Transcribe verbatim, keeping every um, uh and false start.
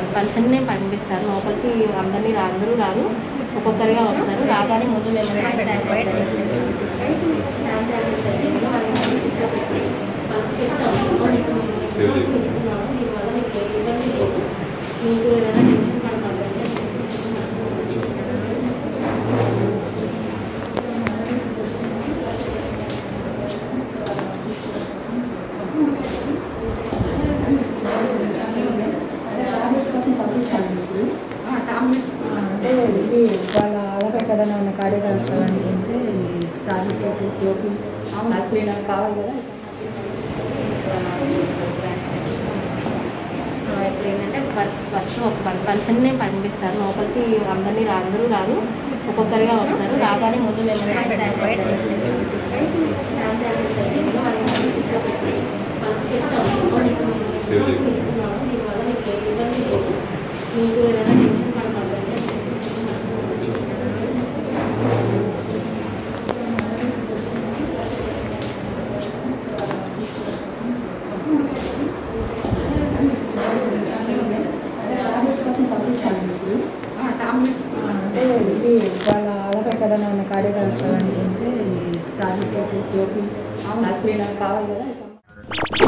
పర్సన్ని పంపిస్తారు లోపలికి. అందరినీ అందరూ రారు, ఒక్కొక్కరిగా వస్తారు. రాగానే ముందు మీకు ఏదైనా టెన్షన్ పడకండి. అంటే ఇది వాళ్ళ ఆలకసడన ఉన్న కార్యకలాపాలంటే స్క్రీన్ కావాలి కదా. ఇప్పుడు ఏంటంటే ఫస్ట్ ఒక వన్ పర్సన్ని పంపిస్తారు లోపలికి. అందరినీ అందరూ రారు, ఒక్కొక్కరిగా వస్తారు. రాగానే ముందు మీకు ఏదైనా టెన్షన్ పడకండి. అంటే ఇది వాళ్ళ ఆలకసడన ఉన్న కార్యకలాపాలంటే స్క్రీన్ కావాలి కదా.